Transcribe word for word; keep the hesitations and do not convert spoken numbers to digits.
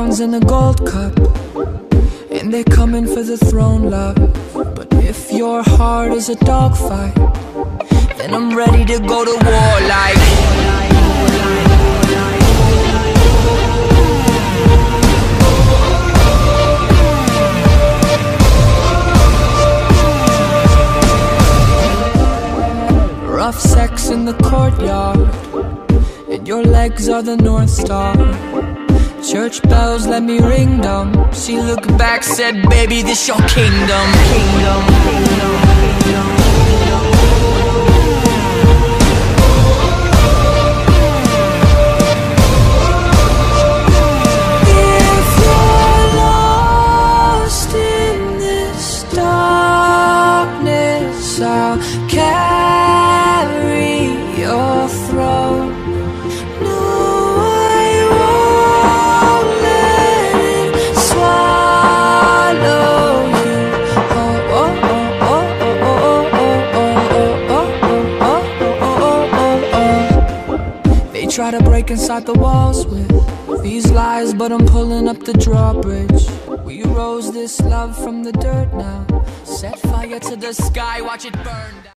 diamonds in a gold cup, and they're coming for the throne, love. But if your heart is a dogfight, then I'm ready to go to war like rough sex in the courtyard, and your legs are the North Star. Church bells, let me ring them. She looked back, said, baby, this your kingdom. Kingdom, kingdom, kingdom. If you're lost in this darkness, I'll carry your throne. Try to break inside the walls with these lies, but I'm pulling up the drawbridge. We rose this love from the dirt now, set fire to the sky, watch it burn down.